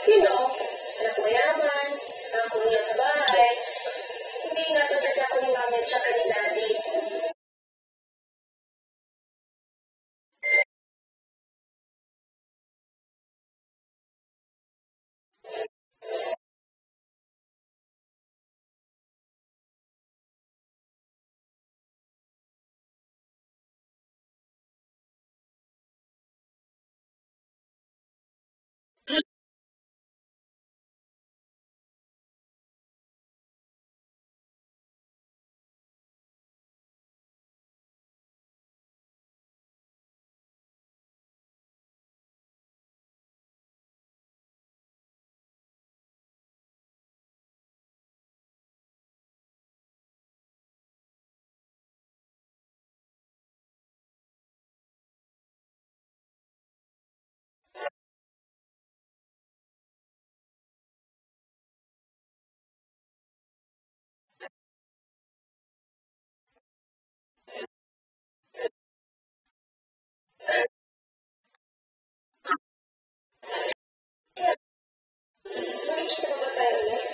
Sino? Anak mayaman, nakakulong sa bahay. Hindi nga talaga ako ni mami at saka ni daddy. Nakikita mo ba tayo ulit?